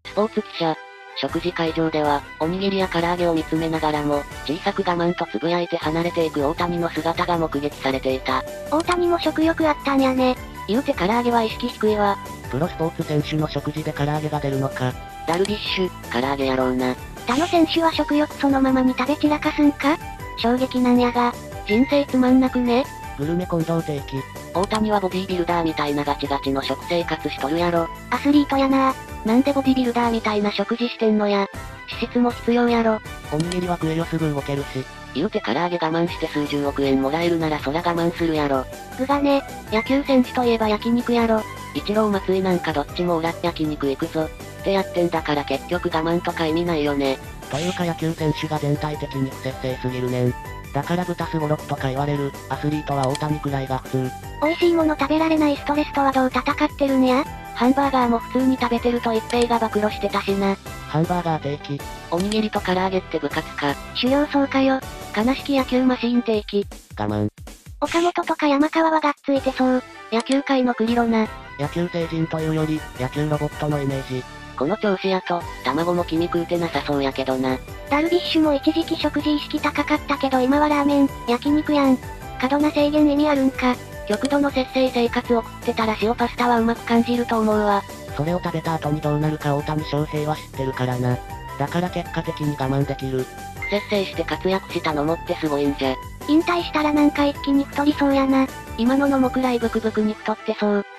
スポーツ記者。食事会場では、おにぎりや唐揚げを見つめながらも、小さく我慢と呟いて離れていく大谷の姿が目撃されていた。 大谷も食欲あったんやね。 言うて唐揚げは意識低いわ。 プロスポーツ選手の食事で唐揚げが出るのか。 ダルビッシュ、唐揚げやろうな。 他の選手は食欲そのままに食べ散らかすんか？衝撃なんやが。人生つまんなくね？ グルメ近藤定期。 大谷はボディービルダーみたいなガチガチの食生活しとるやろ。 アスリートやな。 なんでボディビルダーみたいな食事してんのや。脂質も必要やろ。 おにぎりは食えよすぐ動けるし。 言うて唐揚げ我慢して数十億円もらえるならそら我慢するやろ。 具がね、 野球選手といえば焼肉やろ。イチロー松井なんかどっちもオラ焼肉行くぞ。ってやってんだから結局我慢とか意味ないよね。 というか野球選手が全体的に不節制すぎるねん。だから豚すごろくとか言われる、アスリートは大谷くらいが普通。 美味しいもの食べられないストレスとはどう戦ってるんや？ ハンバーガーも普通に食べてると一平が暴露してたしな。 ハンバーガー定期。 おにぎりと唐揚げって部活か。 修行僧かよ。 悲しき野球マシーン定期。 我慢。 岡本とか山川はがっついてそう。 野球界のクリロナ。 野球星人というより、野球ロボットのイメージ。 この調子やと、卵も君食うてなさそうやけどな。 ダルビッシュも一時期食事意識高かったけど今はラーメン、焼肉やん。過度な制限意味あるんか。 極度の節制生活を送ってたら塩パスタはうまく感じると思うわ。 それを食べた後にどうなるか大谷翔平は知ってるからな。だから結果的に我慢できる。 不節制して活躍したのもってすごいんじゃ。 引退したらなんか一気に太りそうやな。 今のもくらいブクブクに太ってそう。